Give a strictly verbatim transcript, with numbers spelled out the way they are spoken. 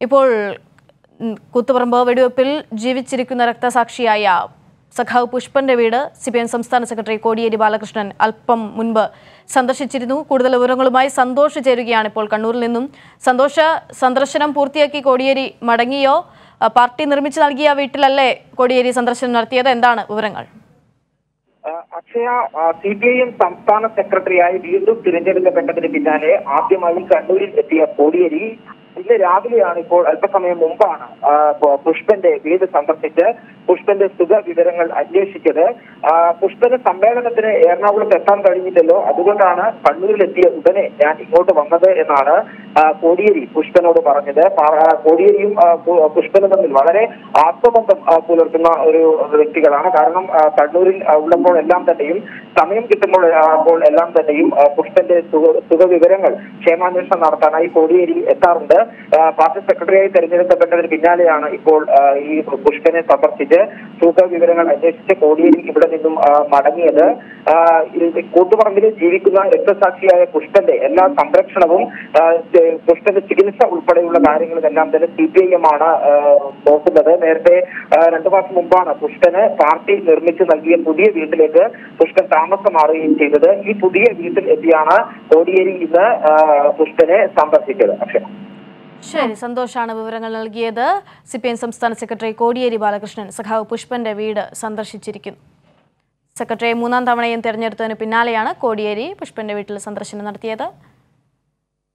ഇപ്പോൾ കൂത്തുപറമ്പ് വെടിവെപ്പിൽ ജീവിച്ചിരിക്കുന്ന രക്തസാക്ഷിയായ സഖാവ് പുഷ്പന്റെ വീട് സി പി എം സംസ്ഥാന സെക്രട്ടറി കോടിയേരി ബാലകൃഷ്ണൻ അല്പം മുൻപ് സന്ദർശിച്ചിരുന്നു. കൂടുതൽ വിവരങ്ങളുമായി സന്തോഷ് ചേരുകയാണ് ഇപ്പോൾ കണ്ണൂരിൽ നിന്നും. സന്തോഷ്, സന്ദർശനം പൂർത്തിയാക്കി കോടിയേരി മടങ്ങിയോ? പാർട്ടി നിർമ്മിച്ചു നൽകിയ വീട്ടിലല്ലേ കോടിയേരി സന്ദർശനം നടത്തിയത്? എന്താണ് വിവരങ്ങൾ? Akshaya, C P I M സംസ്ഥാന സെക്രട്ടറിയായി വീണ്ടും തിരഞ്ഞെടുക്കപ്പെട്ടതിന് പിന്നാലെ ആദ്യമായി കണ്ണൂരിൽ എത്തിയ കോടിയേരി ഇന്ന് രാവിലെയാണ്, ഇപ്പോൾ അല്പസമയം മുമ്പാണ് പുഷ്പന്റെ വീട് സന്ദർശിച്ച് പുഷ്പന്റെ സുഖ വിവരങ്ങൾ അന്വേഷിച്ചത്. പുഷ്പന്റെ സമ്മേളനത്തിന് എറണാകുളത്ത് എത്താൻ കഴിഞ്ഞില്ലല്ലോ, അതുകൊണ്ടാണ് കണ്ണൂരിലെത്തിയ ഉടനെ ഞാൻ ഇങ്ങോട്ട് വന്നത് എന്നാണ് കോടിയേരി പുഷ്പനോട് പറഞ്ഞത്. കോടിയേരിയും പുഷ്പനും തമ്മിൽ വളരെ ആത്മബന്ധം പുലർത്തുന്ന ഒരു വ്യക്തികളാണ്. കാരണം കണ്ണൂരിൽ ഉള്ളപ്പോൾ എല്ലാം തന്നെയും സമയം കിട്ടുമ്പോൾ അപ്പോൾ എല്ലാം തന്നെയും പുഷ്പന്റെ സുഖ വിവരങ്ങൾ ക്ഷേമാന്വേഷണം നടത്താനായി കോടിയേരി എത്താറുണ്ട്. പാർട്ടി സെക്രട്ടറിയായി തെരഞ്ഞെടുക്കപ്പെട്ടതിന് പിന്നാലെയാണ് ഇപ്പോൾ ഈ പുഷ്പനെ സന്ദർശിച്ച് സുഖ വിവരങ്ങൾ അന്വേഷിച്ച് കോടിയേരി ഇവിടെ നിന്നും മടങ്ങിയത്. കൂത്തുപറമ്പിൽ ജീവിക്കുന്ന രക്തസാക്ഷിയായ പുഷ്പന്റെ എല്ലാ സംരക്ഷണവും പുഷ്പന്റെ ചികിത്സ ഉൾപ്പെടെയുള്ള കാര്യങ്ങളെല്ലാം തന്നെ സി പി ഐ എം ആണ് നോക്കുന്നത്. നേരത്തെ രണ്ടു മാസം മുമ്പാണ് പുഷ്പന് പാർട്ടി നിർമ്മിച്ചു നൽകിയ പുതിയ വീട്ടിലേക്ക് പുഷ്പൻ താമസം മാറുകയും ചെയ്തത്. ഈ പുതിയ വീട്ടിൽ എത്തിയാണ് കോടിയേരി ഇന്ന് പുഷ്പനെ സന്ദർശിച്ചത്. അക്ഷയ, ശരി, സന്തോഷാണ് വിവരങ്ങൾ നൽകിയത്. സി പി എം സംസ്ഥാന സെക്രട്ടറി കോടിയേരി ബാലകൃഷ്ണൻ സഖാവ് പുഷ്പന്റെ വീട് സന്ദർശിച്ചിരിക്കുന്നു. സെക്രട്ടറിയെ മൂന്നാം തവണയും തെരഞ്ഞെടുത്തതിന് പിന്നാലെയാണ് കോടിയേരി പുഷ്പന്റെ വീട്ടിൽ സന്ദർശനം നടത്തിയത്.